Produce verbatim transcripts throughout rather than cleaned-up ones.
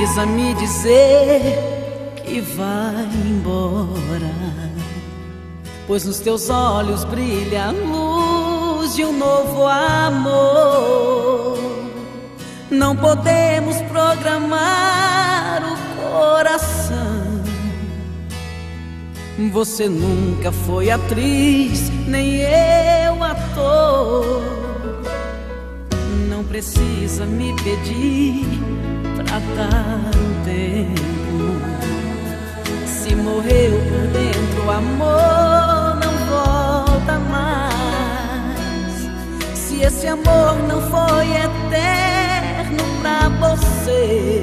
precisa me dizer que vai embora, pois nos teus olhos brilha a luz de um novo amor. Não podemos programar o coração. Você nunca foi atriz, nem eu ator. Não precisa me pedir pra dar um tempo. Se morreu por dentro, o amor não volta mais. Se esse amor não foi eterno pra você,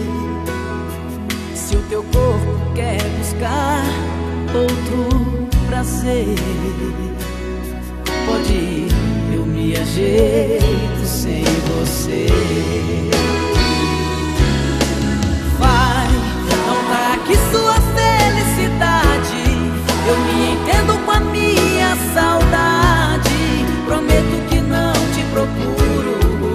se o teu corpo quer buscar outro prazer, pode ir, eu me ajeito sem você. Vai, não trague sua felicidade, eu me entendo com a minha saudade. Prometo que não te procuro.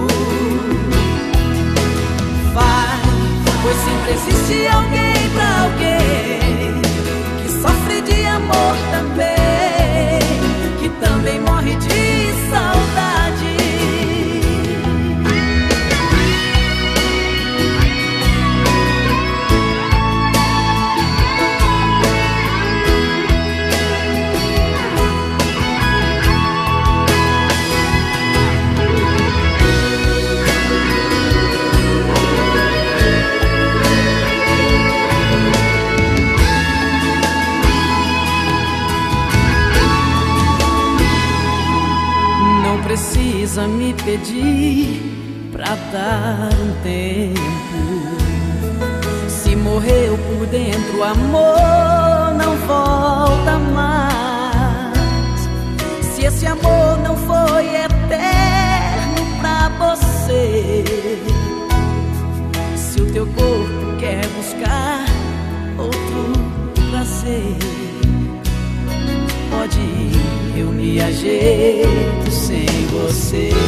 Vai, pois sempre existe alguém pra alguém que sofre de amor também, que também morre de saudade. Precisa me pedir pra dar um tempo. Se morreu por dentro, o amor não volta mais. Se esse amor não foi eterno pra você, se o teu corpo quer buscar outro prazer, pode ir, eu me ajeito sem você.